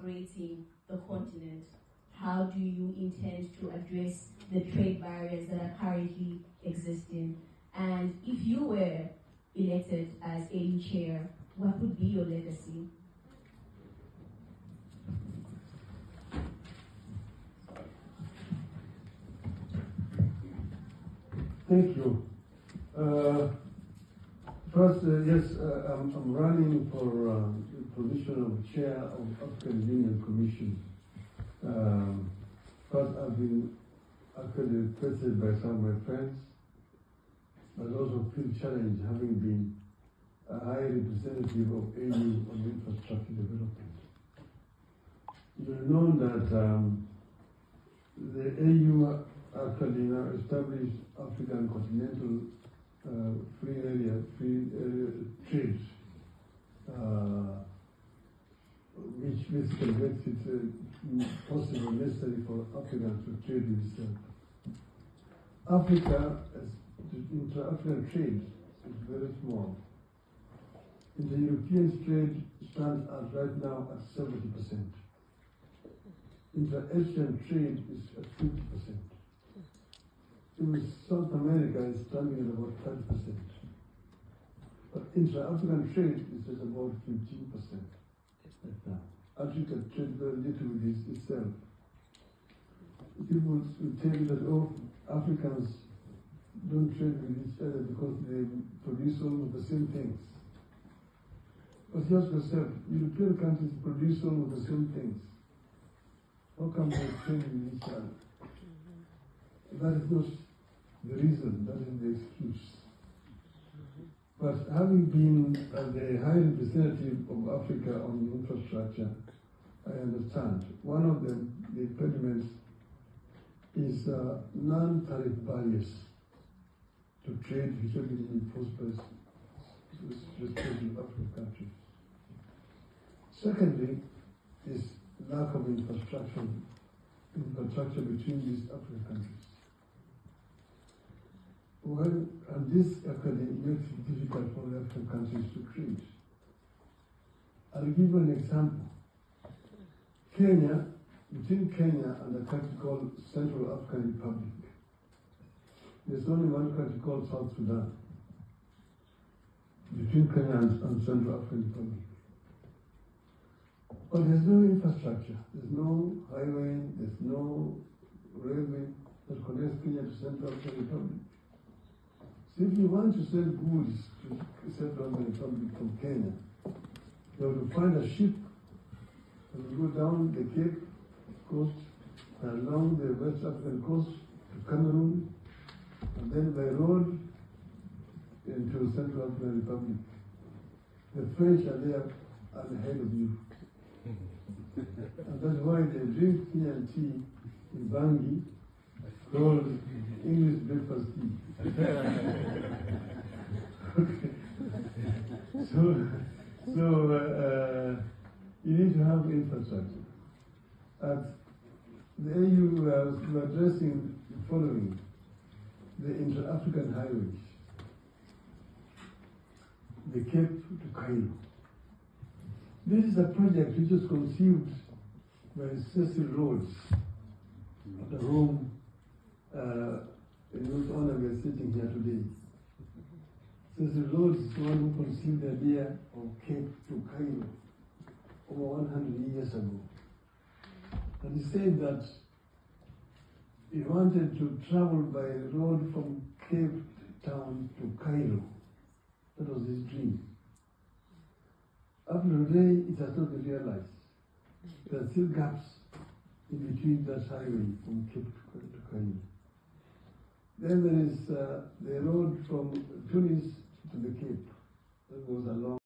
integrating the continent? How do you intend to address the trade barriers that are currently existing? And if you were elected as AU chair, what would be your legacy? Thank you. First, yes, I'm running for the position of chair of African Union Commission. First, I've been actually requested by some of my friends, but also feel challenged having been a high representative of AU on infrastructure development. You know that the AU actually now established African continental free area trade, which basically makes it possible, necessary for Africans to trade with itself. Africa, intra-African trade, is very small. Inter-European trade stands at right now at 70%. Inter-Asian trade is at 50%. In South America, it's standing at about 30%. But intra-African trade is at about 15% right now. Africa trades very little with itself. People will tell you that, oh, Africans don't trade with each other because they produce almost the same things. But ask yourself, European countries produce almost the same things. How come they trade with each other? That is not the reason, that is the excuse. But having been the high representative of Africa on infrastructure, I understand. One of the impediments is non-tariff barriers to trade, which will be imposed by respective African countries. Secondly, is lack of infrastructure between these African countries. Well, and this actually makes it difficult for the African countries to trade. I'll give you an example. Kenya, between Kenya and a country called Central African Republic, there's only one country called South Sudan, between Kenya and Central African Republic. But there's no infrastructure, there's no highway, there's no railway that connects Kenya to Central African Republic. So if you want to sell goods to Central African Republic from Kenya, you have to find a ship and go down the Cape Coast and along the West African coast to Cameroon, and then by road into Central African Republic. The French are there ahead of you. And that's why they drink tea and tea in Bangui, called English breakfast tea. So you need to have infrastructure. At the AU, we are addressing the following: the inter-African highways, the Cape to Cairo. This is a project which was conceived by Cecil Rhodes, the Rome, in whose honor we are sitting here today. Cecil Rhodes is the one who conceived the idea of Cape to Cairo over 100 years ago. And he said that he wanted to travel by road from Cape Town to Cairo. That was his dream. Up to today, it has not been realized. There are still gaps in between that highway from Cape to Cairo. Then there is the road from Tunis to the Cape that goes along.